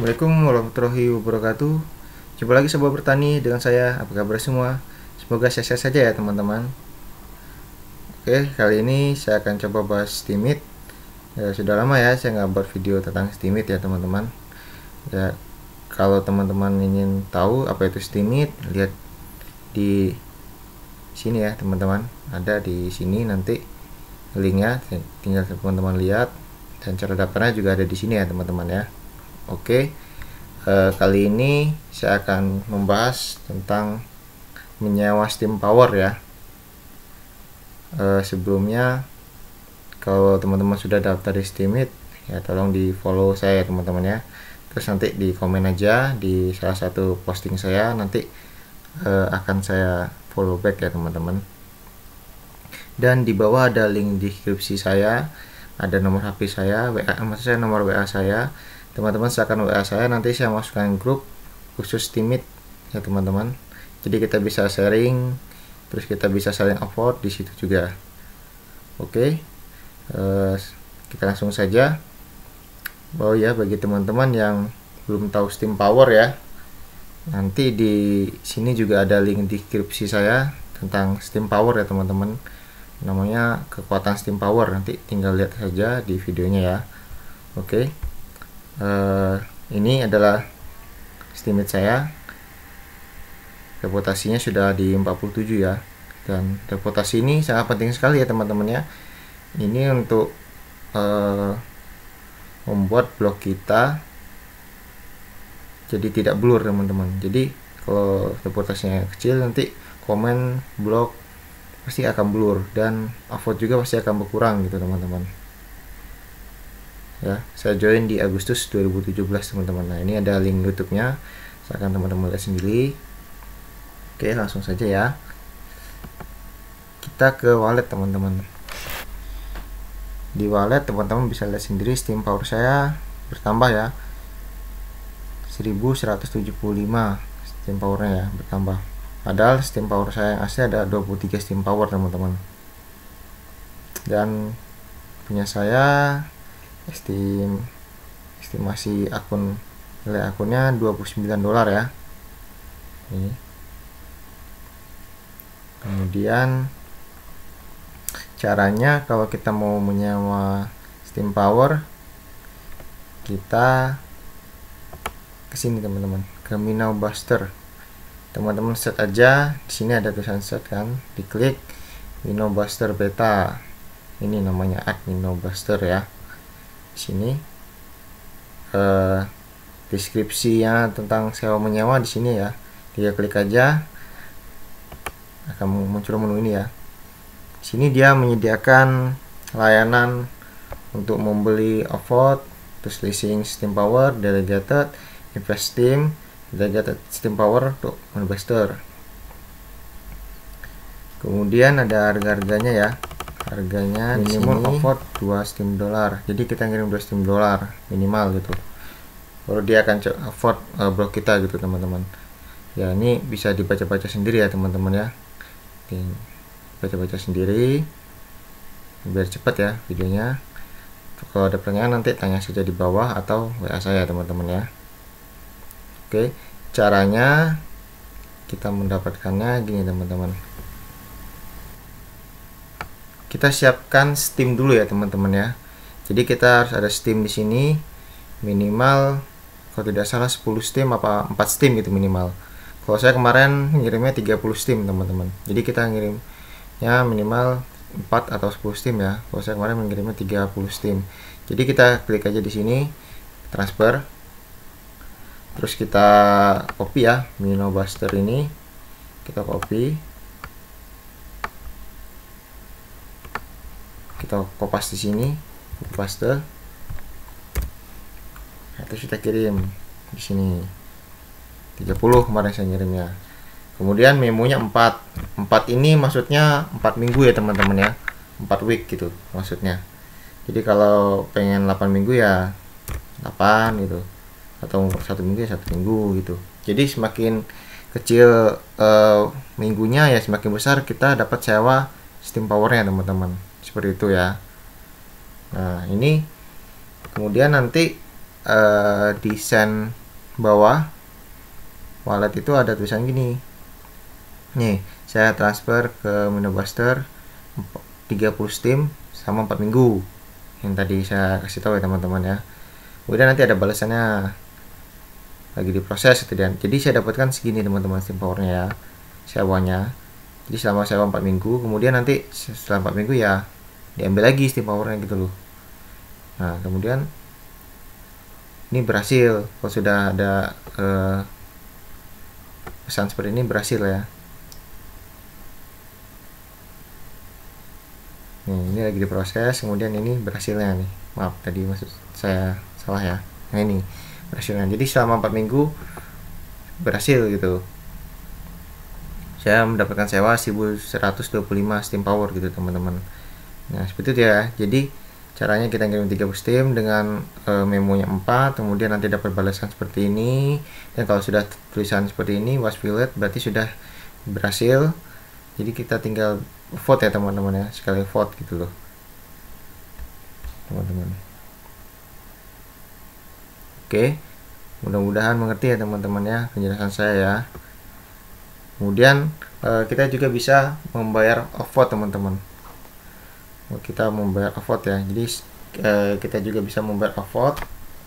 Assalamualaikum warahmatullahi wabarakatuh. Jumpa lagi Sobat Bertani dengan saya. Apa kabar semua? Semoga sehat saja ya teman-teman. Oke, kali ini saya akan coba bahas Steamit. Sudah lama ya saya nggak buat video tentang Steamit ya teman-teman. Ya, kalau teman-teman ingin tahu apa itu Steamit, lihat di sini ya teman-teman. Ada di sini nanti linknya, tinggal teman-teman lihat, dan cara daftarnya juga ada di sini ya teman-teman ya. Oke, kali ini saya akan membahas tentang menyewa Steam Power ya. Sebelumnya, kalau teman-teman sudah daftar di Steamit, ya tolong di follow saya ya teman-teman ya. Terus nanti di komen aja di salah satu posting saya, nanti akan saya follow back ya teman-teman. Dan di bawah ada link deskripsi saya, ada nomor HP saya, WA, maksud saya nomor WA saya. Teman-teman silakan WA saya, nanti saya masukkan grup khusus Steamit ya teman-teman. Jadi kita bisa sharing, terus kita bisa saling upload di situ juga. Oke, kita langsung saja. Oh ya, bagi teman-teman yang belum tahu Steam Power ya, nanti di sini juga ada link deskripsi saya tentang Steam Power ya teman-teman. Namanya kekuatan Steam Power, nanti tinggal lihat saja di videonya ya. Oke. Ini adalah Steamit saya. Reputasinya sudah di 47 ya. Dan reputasi ini sangat penting sekali ya teman-teman ya. Ini untuk membuat blog kita jadi tidak blur teman-teman. Jadi kalau reputasinya kecil, nanti komen blog pasti akan blur, dan upload juga pasti akan berkurang gitu teman-teman ya. Saya join di Agustus 2017 teman-teman. Nah, ini ada link YouTube-nya, silakan teman-teman lihat sendiri. Oke, langsung saja ya, kita ke wallet teman-teman. Di wallet teman-teman bisa lihat sendiri Steam Power saya bertambah ya, 1175 Steam Powernya ya bertambah. Padahal Steam Power saya yang asli ada 23 Steam Power teman-teman. Dan punya saya estimasi akun, nilai akunnya $29 ya. Ini. Kemudian caranya kalau kita mau menyewa Steam Power, kita kesini teman-teman, ke Minnow Buster. Teman-teman set aja, di sini ada tulisan set kan, diklik Minnow Buster Beta. Ini namanya Minnow Buster ya. Di sini deskripsinya tentang sewa menyewa di sini ya. Dia klik aja, akan muncul menu ini ya. Di sini dia menyediakan layanan untuk membeli upload, terus leasing Steam Power, delegated, invest Steam, delegated Steam Power untuk investor. Kemudian ada harga-harganya ya. Harganya minimum upload 2 Steam dollar. Jadi kita ngirim 2 Steam dollar minimal gitu, baru dia akan upload blog kita gitu teman-teman ya. Ini bisa dibaca-baca sendiri ya teman-teman ya, baca-baca sendiri biar cepat ya videonya. Kalau ada pertanyaan nanti tanya saja di bawah atau WA saya teman-teman ya. Oke, caranya kita mendapatkannya gini teman-teman. Kita siapkan Steam dulu ya teman-teman ya. Jadi kita harus ada Steam di sini minimal, kalau tidak salah 10 Steam apa 4 Steam gitu minimal. Kalau saya kemarin ngirimnya 30 Steam teman-teman. Jadi kita ngirimnya minimal 4 atau 10 Steam ya. Kalau saya kemarin mengirimnya 30 Steam. Jadi kita klik aja di sini transfer. Terus kita copy ya Minnow Buster ini. Kita copy. Kita kopas di sini, paste. Nah, terus kita kirim di sini 30 kemarin saya ngirimnya. Kemudian memonya 4 ini maksudnya 4 minggu ya teman-teman ya, 4 week gitu maksudnya. Jadi kalau pengen 8 minggu ya 8 gitu, atau 1 minggu ya 1 minggu gitu. Jadi semakin kecil minggunya ya semakin besar kita dapat sewa Steam Powernya teman-teman, seperti itu ya. Nah, ini kemudian nanti di send bawah wallet itu ada tulisan gini nih, saya transfer ke Minobuster 30 Steam sama 4 minggu yang tadi saya kasih tahu ya teman-teman ya. Kemudian nanti ada balasannya lagi diproses gitu, dan jadi saya dapatkan segini teman-teman Steam Powernya ya, sewanya. Jadi selama sewa 4 minggu, kemudian nanti setelah 4 minggu ya diambil lagi Steam Powernya gitu loh. Nah kemudian ini berhasil, kalau sudah ada pesan seperti ini berhasil ya. Nih, ini lagi diproses, kemudian ini berhasilnya nih. Maaf tadi maksud saya salah ya. Nah ini berhasilnya. Jadi selama 4 minggu berhasil gitu. Saya mendapatkan sewa 1125 Steam Power gitu teman-teman. Nah seperti itu ya. Jadi caranya kita kirim 30 Steam dengan memonya 4, kemudian nanti dapat balasan seperti ini. Dan kalau sudah tulisan seperti ini was filled, berarti sudah berhasil. Jadi kita tinggal vote ya teman-teman ya, sekali vote gitu loh teman-teman. Oke, mudah-mudahan mengerti ya teman-teman ya penjelasan saya ya. Kemudian kita juga bisa membayar OVO teman-teman. Kita membayar OVO ya, jadi kita juga bisa membayar OVO.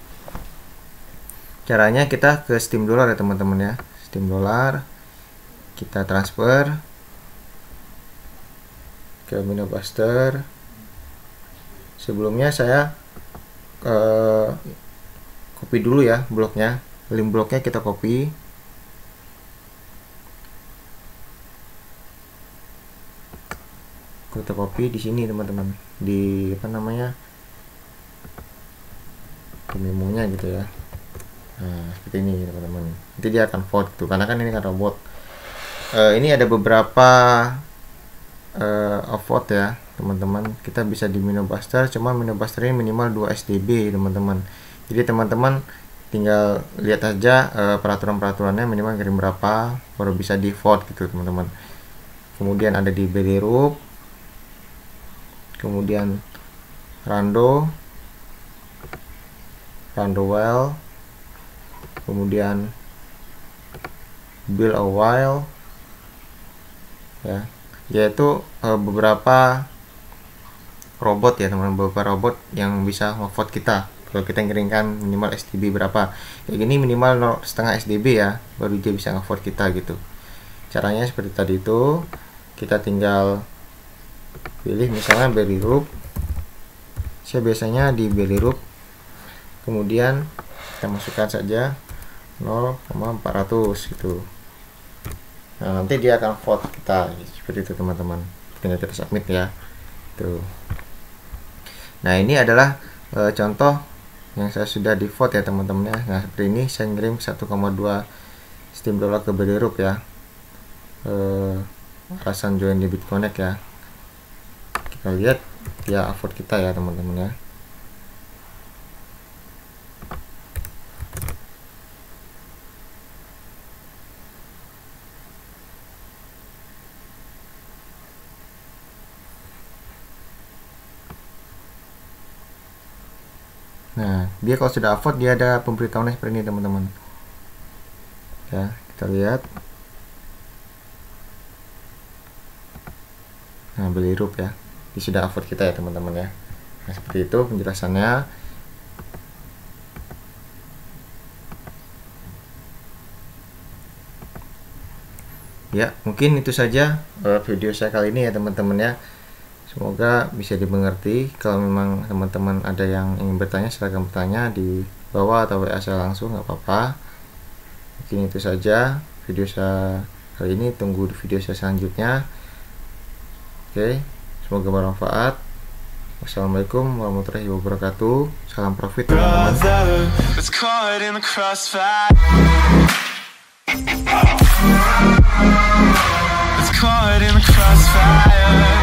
Caranya kita ke Steam Dollar ya teman-teman ya, Steam Dollar, kita transfer ke Minobuster. Sebelumnya saya copy dulu ya bloknya, link bloknya kita copy. Kita copy di sini teman-teman, di apa namanya, di memonya gitu ya. Nah seperti ini teman-teman, nanti dia akan vote tuh, karena kan ini kan robot. Ini ada beberapa vote ya teman-teman. Kita bisa di Minobuster, cuma Minobuster ini minimal 2 SDB teman-teman. Jadi teman-teman tinggal lihat aja peraturan-peraturannya, minimal kirim berapa baru bisa di vote gitu teman-teman. Kemudian ada di Belirub, kemudian Rando Well, kemudian Build a While ya, yaitu beberapa robot ya teman-teman, beberapa robot yang bisa ngevote kita kalau kita ngirimkan minimal SDB berapa. Kayak gini minimal 0,5 SDB ya, baru dia bisa ngevote kita gitu. Caranya seperti tadi itu, kita tinggal pilih misalnya Belirub. Saya biasanya di Belirub, kemudian kita masukkan saja 0,400 gitu. Nah nanti dia akan vote kita seperti itu teman-teman, tinggal kita submit ya tuh. Nah ini adalah contoh yang saya sudah di vote ya teman-teman ya. Nah seperti ini saya ngirim 1,2 Steam Dollar ke Belirub ya, alasan join di BitConnect ya. Kita lihat dia vote kita ya teman-teman ya. Nah, dia kalau sudah vote dia ada pemberitahuannya seperti ini teman-teman. Ya, kita lihat. Nah, Belirub ya. Dia sudah vote kita ya teman-teman ya. Nah, seperti itu penjelasannya. Ya, mungkin itu saja video saya kali ini ya teman-teman ya. Semoga bisa dimengerti. Kalau memang teman-teman ada yang ingin bertanya, silahkan bertanya di bawah atau WA saya langsung, nggak apa-apa. Mungkin itu saja video saya kali ini. Tunggu di video saya selanjutnya. Oke, semoga bermanfaat. Wassalamualaikum warahmatullahi wabarakatuh. Salam profit teman-teman.